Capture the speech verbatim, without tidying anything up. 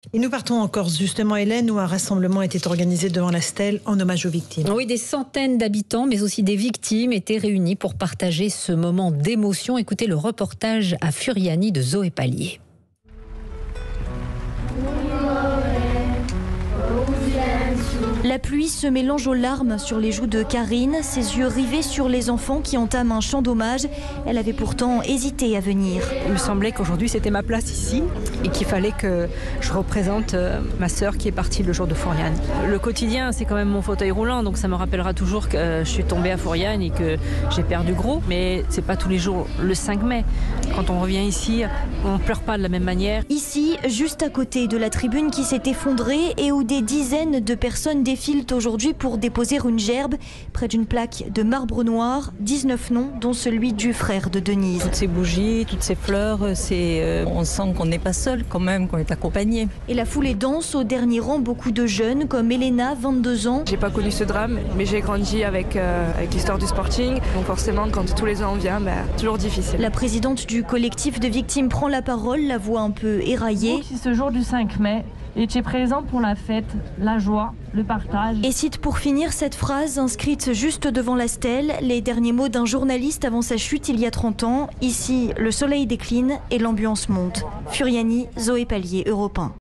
Et nous partons en Corse, justement, Hélène, où un rassemblement était organisé devant la stèle en hommage aux victimes. Oui, des centaines d'habitants, mais aussi des victimes étaient réunis pour partager ce moment d'émotion. Écoutez le reportage à Furiani de Zoé Pallier. La pluie se mélange aux larmes sur les joues de Karine, ses yeux rivés sur les enfants qui entament un chant d'hommage. Elle avait pourtant hésité à venir. Il me semblait qu'aujourd'hui c'était ma place ici et qu'il fallait que je représente ma sœur qui est partie le jour de Furiani. Le quotidien, c'est quand même mon fauteuil roulant, donc ça me rappellera toujours que je suis tombée à Furiani et que j'ai perdu gros. Mais c'est pas tous les jours le cinq mai. Quand on revient ici, on pleure pas de la même manière. Ici, juste à côté de la tribune qui s'est effondrée et où des dizaines de personnes défilent aujourd'hui pour déposer une gerbe près d'une plaque de marbre noir, dix-neuf noms dont celui du frère de Denise. Toutes ces bougies, toutes ces fleurs, c'est, euh, on sent qu'on n'est pas seul quand même, qu'on est accompagné. Et la foule est dense, au dernier rang beaucoup de jeunes comme Elena, vingt-deux ans. J'ai pas connu ce drame, mais j'ai grandi avec, euh, avec l'histoire du Sporting, donc forcément quand tous les ans on vient, bah, toujours difficile. La présidente du collectif de victimes prend la parole, la voix un peu éraillée. Si ce jour du cinq mai était présent pour la fête, la joie, le partage. Et cite pour finir cette phrase inscrite juste devant la stèle, les derniers mots d'un journaliste avant sa chute il y a trente ans. Ici, le soleil décline et l'ambiance monte. Furiani, Zoé Pallier, Europe un.